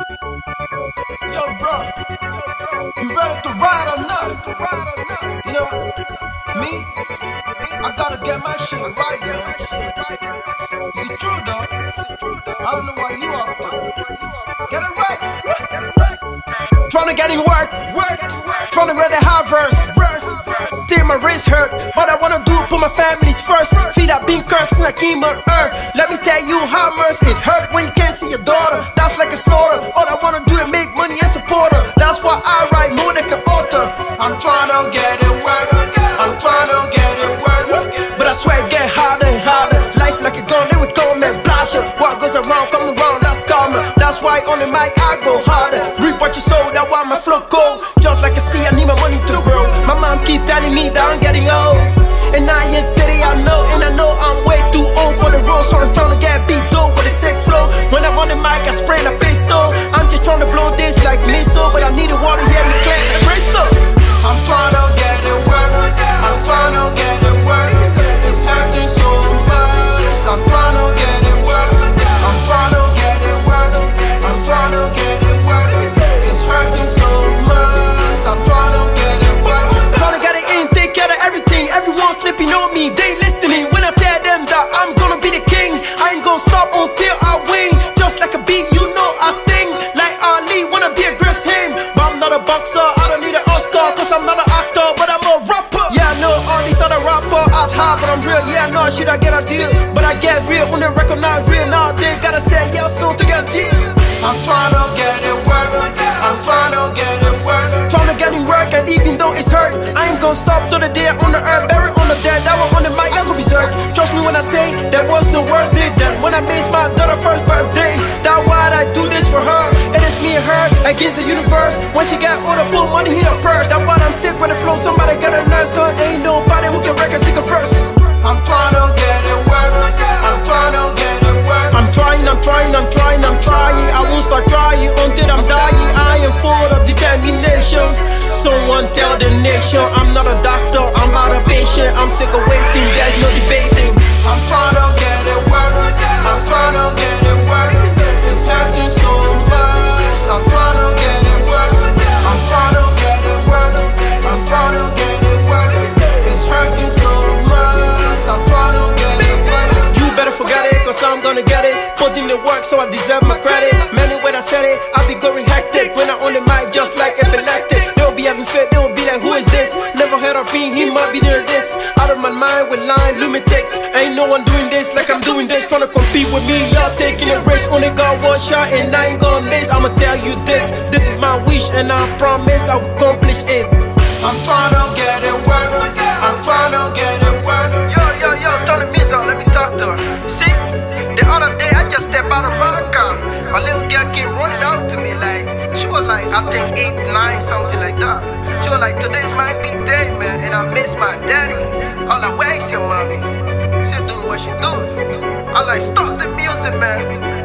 Yo, bro, you ready to ride or not? You know, me, I gotta get my shit right, man. Is it true, though? I don't know why you are. Get it right. Tryna get in work. Tryna read the high verse. Till my wrist hurt. All I wanna do is put my families first. Feet up being cursed like him on earth. Let me tell you how much it hurt when you can't see your daughter. That's like a slaughter. All I wanna do is make money and support her. That's why I write more than an author. I'm tryna get it work. But I swear it get harder and harder. Life like a gun, they would come and blast you. What goes around, come around, that's karma. That's why on the mic I go harder. Reap what you sow, that's why my flow cold. Just like a sea, I need my money to grow. My mom keep telling me that I'm getting old. And I ain't city, I know, and I know I'm way too old for the road. So I'm tryna get beat though with a sick flow. When I'm on the mic, I spray the pistol. I'm just tryna blow this like missile, but I need the water, yeah, me clear like Bristol. I'm tryna get it work. I'm tryna get it work. It's hurting so much. I'm tryna get it work. I'm tryna get it work. I'm tryna get it work. It's hurting so much. I'm tryna get it work. Tryna get it in, take care of everything. Everyone sleeping on me, they listening. When I tell them that I'm gonna be the king, I ain't gonna stop until I win. Just like a beat, you know I sting. Like Ali, wanna be a great him. But I'm not a boxer, I don't need an Oscar. Cause I'm not an actor, but I'm a rapper. Yeah, I know all these other rappers act hard, but I'm real. Yeah, I know, should I get a deal? But I get real when they recognize real. Now they gotta say yeah, so to get a deal. I'm tryna get it work. I'm tryna get it work. Tryna get it work, and even though it's hurt, I ain't gonna stop till the day on the earth. Bury on the dead, that one on the mic, I gonna be served. Trust me when I say there was no worse day than when I made my daughter first birthday. That's why I do this for her. And it's me and her against the universe. When she got older, put money in her purse. That's why I'm sick with the flow. Somebody got a nurse, cause ain't nobody who can record sick first. I'm tryna get it work. I'm tryna get it work. I'm trying. I won't start trying until I'm dying. I am full of determination. Someone tell the nation I'm not a doctor, I'm not a patient. I'm sick of waiting, there's no debating. I'm tryna get it work. I'm tryna get it work. It's hurting so much. I'm tryna get it work. I'm tryna get it work. I'm tryna get it work. It's hurting so much. I'm tryna get it work. You better forget it, cause I'm gonna get it. Put in the work so I deserve my credit. Many when I said it, I be going hectic. When I on the mic just like epileptic. They'll be having fit, they'll be like, who is this? Never heard of him, he might be near this. Out of my mind with line, lunatic. Ain't no one doing this like I'm doing this. Tryna compete with me, y'all taking a risk. Only got one shot and I ain't gonna miss. I'ma tell you this is my wish and I promise I will accomplish it. I'm tryna get it work. I'm tryna get it work. Yo, turn the music on, let me talk to her. See, the other day I just stepped out of my car. A little girl came running out to me like, she was like, I think 8, 9, something like that. She was like, today's my big day, man, and I miss my daddy. I was like, where is your mommy? She doing what she doing. I like, stop the music, man.